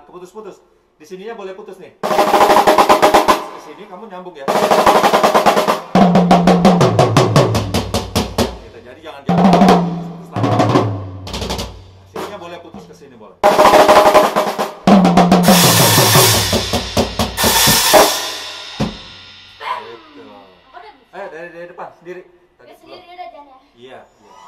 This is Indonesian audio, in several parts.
keputus-putus. Di sininya boleh putus nih. Ke sini kamu nyambung ya. Gitu, jadi jangan putus lagi. Sininya boleh putus, ke sini boleh. Dari depan sendiri. Sendiri udah Jan ya? Iya.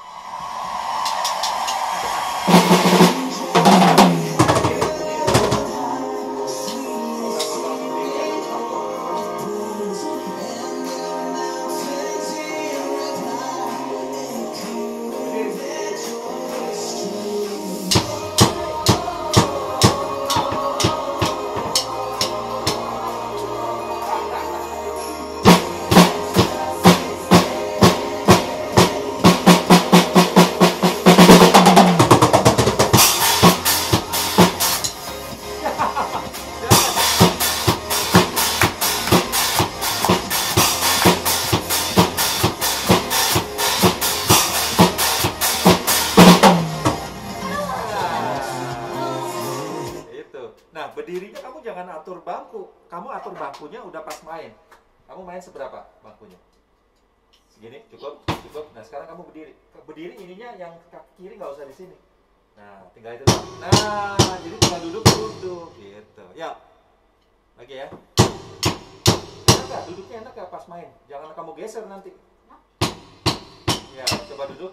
Nah, berdirinya kamu jangan atur bangku. Kamu atur bangkunya udah pas main. Kamu main seberapa bangkunya? Segini, cukup, cukup. Nah, sekarang kamu berdiri. Berdiri ininya yang kaki kiri nggak usah di sini. Nah, tinggal itu. Nah, jadi tinggal duduk, gitu. Ya, lagi ya. Enak nggak? Duduknya enak nggak pas main? Jangan kamu geser nanti. Ya, coba duduk.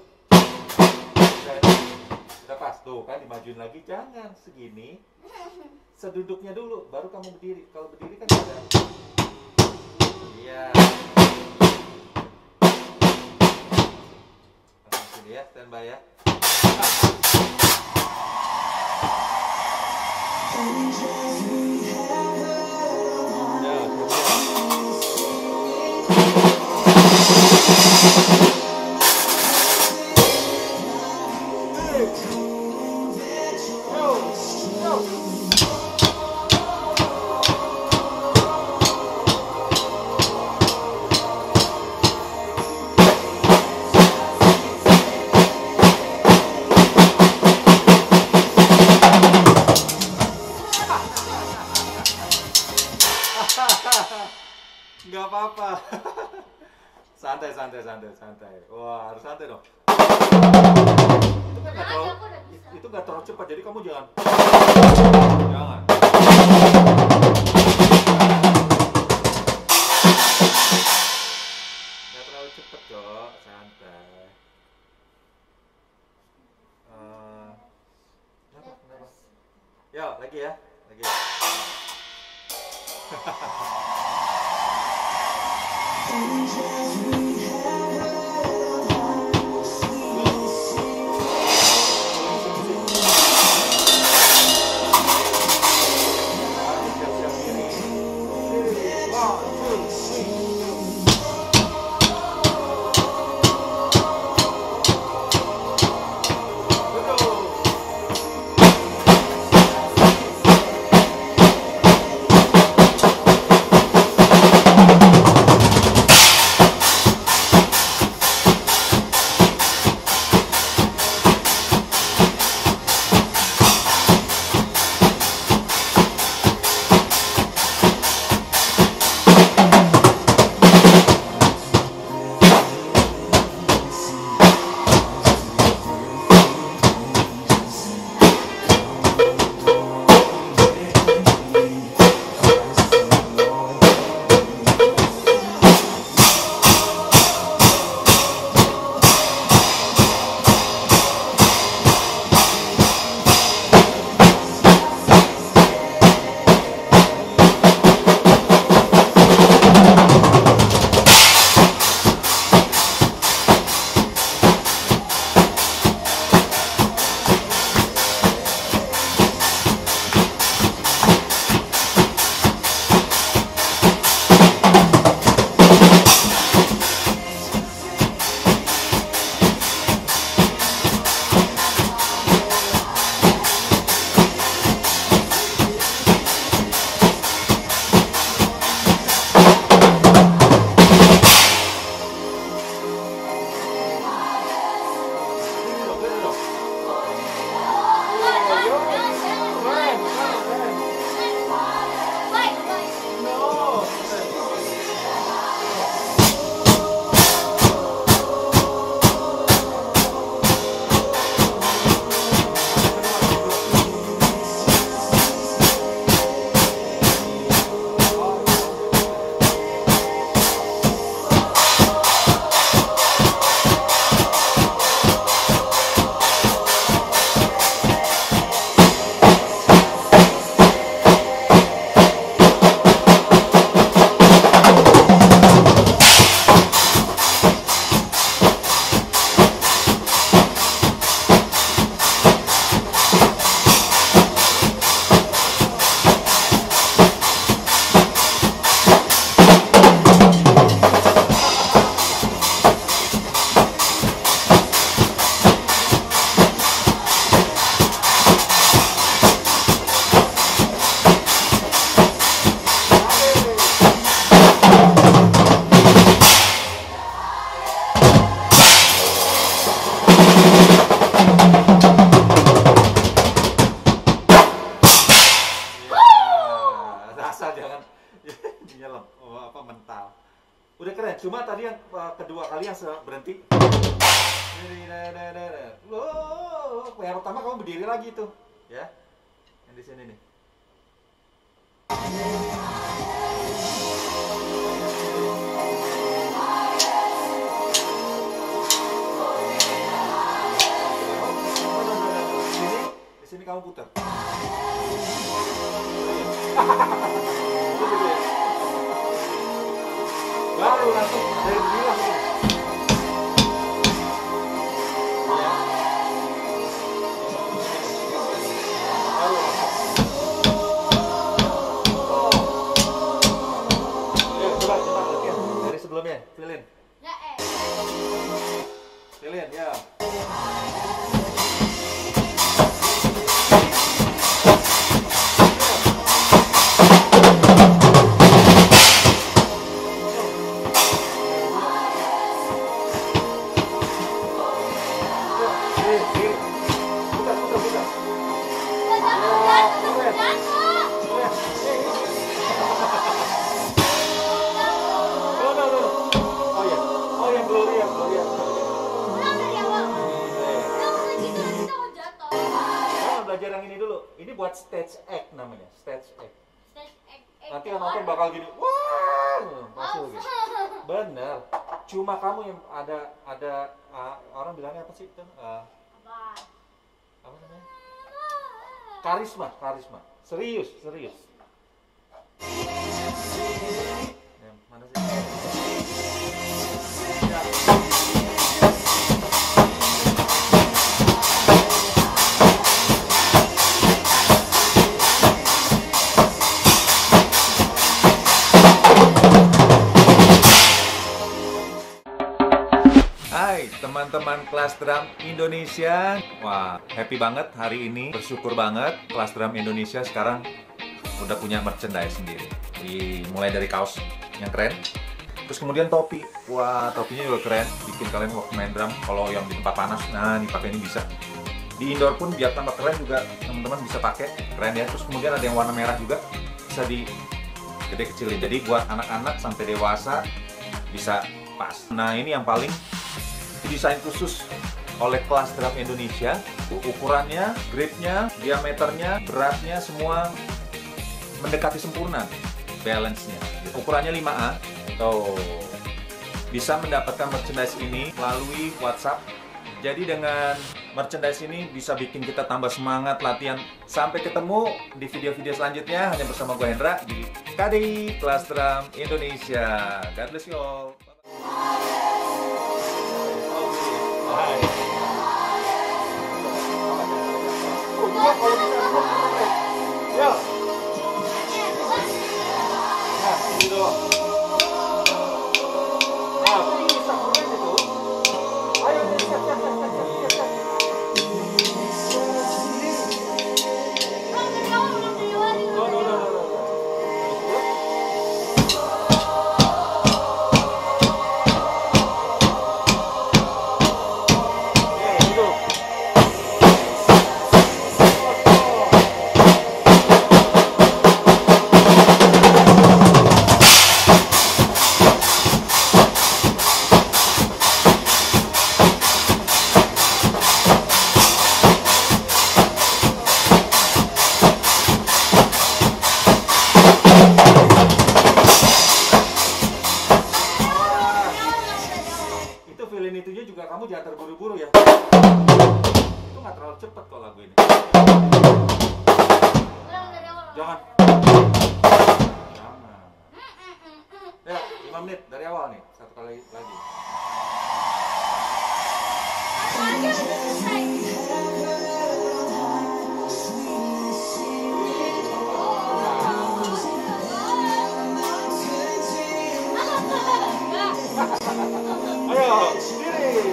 Udah pas tuh kan, dimajuin lagi. Jangan segini. Seduduknya dulu, baru kamu berdiri. Kalau berdiri kan ada. Iya. Langsung sini ya, standby ya. Nggak apa-apa. Santai. Wah, harus santai dong. Itu kan nggak terlalu cepat, jadi kamu jangan. Jangan. Nggak terlalu cepat kok, santai. Kenapa? Ya, lagi ya. Udah keren. Cuma tadi yang kedua kali yang berhenti. Loh, yang pertama kamu berdiri lagi tuh, ya. Yang di sini nih. Di sini kamu putar. Baru langsung dari bilang ini. Baru langsung. Coba latihan dari sebelumnya, filin. Filin ya. Belajar yang ini dulu. Ini buat stage act namanya, stage act. Nanti yang nonton bakal gini, wah, masuk gitu. Bener. Cuma kamu yang ada orang bilangnya apa sih itu? Apa namanya? Karisma. Serius. Mana sih? Ya. Hai teman-teman kelas drum Indonesia. Wah, happy banget hari ini. Bersyukur banget kelas drum Indonesia sekarang udah punya merchandise sendiri. Mulai dari kaos yang keren, terus kemudian topi. Wah, topinya juga keren. Bikin kalian waktu main drum kalau yang di tempat panas, nah nih pakai ini bisa. Di indoor pun biar tambah keren juga teman-teman bisa pakai. Keren ya. Terus kemudian ada yang warna merah juga, bisa di gede kecilin. Jadi buat anak-anak sampai dewasa bisa pas. Nah, ini yang paling desain khusus oleh kelas drum Indonesia. Ukurannya, gripnya, diameternya, beratnya semua mendekati sempurna. Balance-nya. Ukurannya 5A. Tuh. Bisa mendapatkan merchandise ini melalui WhatsApp. Jadi dengan merchandise ini bisa bikin kita tambah semangat latihan. Sampai ketemu di video-video selanjutnya hanya bersama gue Hendra di KDI Kelas Drum Indonesia. God bless you all. Ya. Nah, gitu. Nah, bisa keren itu. Ayo, siap. Itunya juga kamu jangan terburu-buru ya. Itu nggak terlalu cepet kok lagu ini. Jangan. Ya, 5 menit dari awal nih. Satu kali lagi. Ayo, sendiri.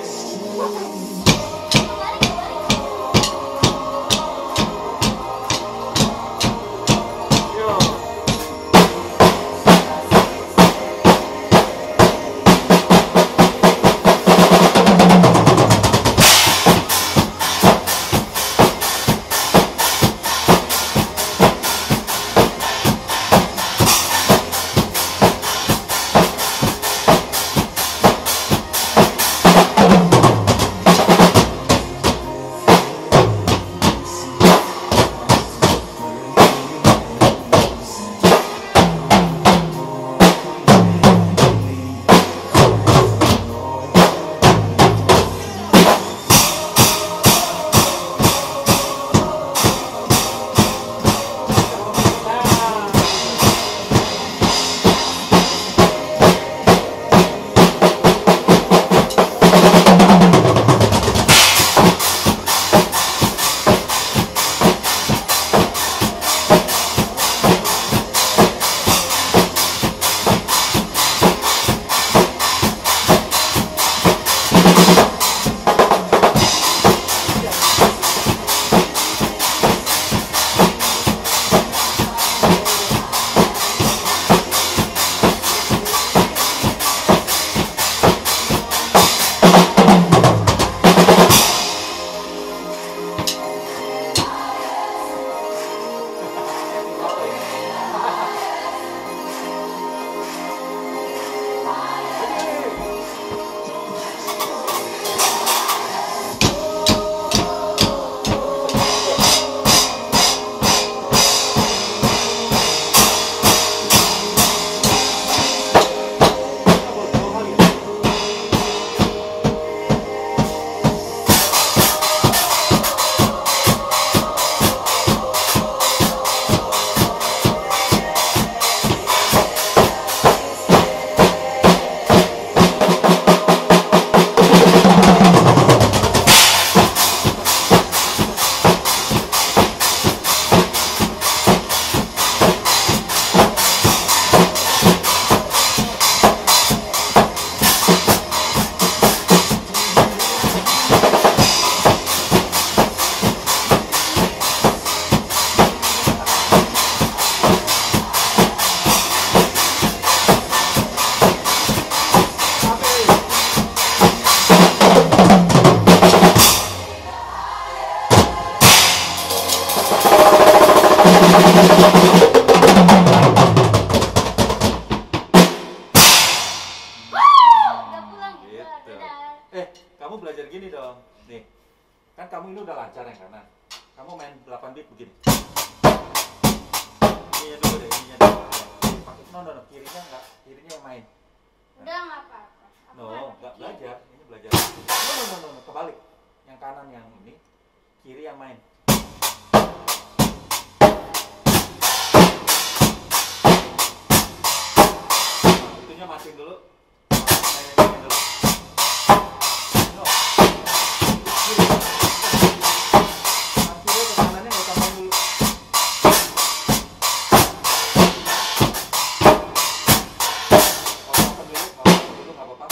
ini udah lancar yang kanan. Kamu main 8 beat begini. Ininya dulu deh, ininya dulu. No, kirinya enggak, kirinya yang main. Udah nggak apa-apa. No, enggak belajar, ini belajar. No, kebalik. Yang kanan yang ini, kiri yang main. Itunya matiin dulu. Mainin dulu. No. Kiri. Kiri ke kanannya nggak usah main dulu. Nggak apa-apa.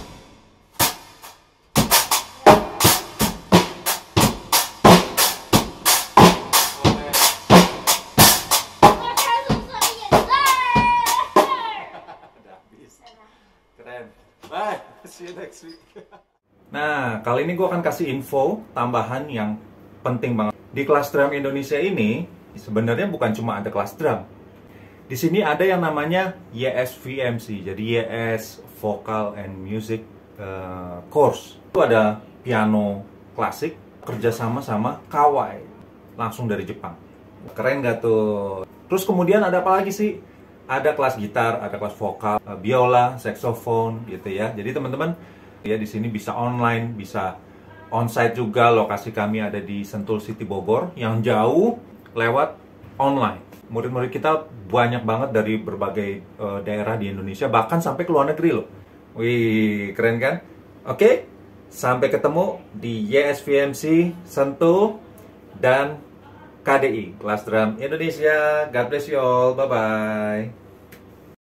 Keren. Bye. See you next week. Nah, kali ini gue akan kasih info tambahan yang penting banget. Di kelas drum Indonesia ini, sebenarnya bukan cuma ada kelas drum. Di sini ada yang namanya YSVMC, jadi YS Vocal and Music Course. Itu ada piano klasik, kerjasama sama Kawai, langsung dari Jepang. Keren gak tuh? Terus kemudian ada apa lagi sih? Ada kelas gitar, ada kelas vokal, biola, saxophone gitu ya. Jadi teman-teman ya di sini bisa online, bisa onsite juga. Lokasi kami ada di Sentul City Bogor, yang jauh lewat online. Murid-murid kita banyak banget dari berbagai daerah di Indonesia, bahkan sampai ke luar negeri loh. Wih, keren kan? Oke, sampai ketemu di YSVMC Sentul dan KDI, Kelas Drum Indonesia. God bless you all. Bye-bye.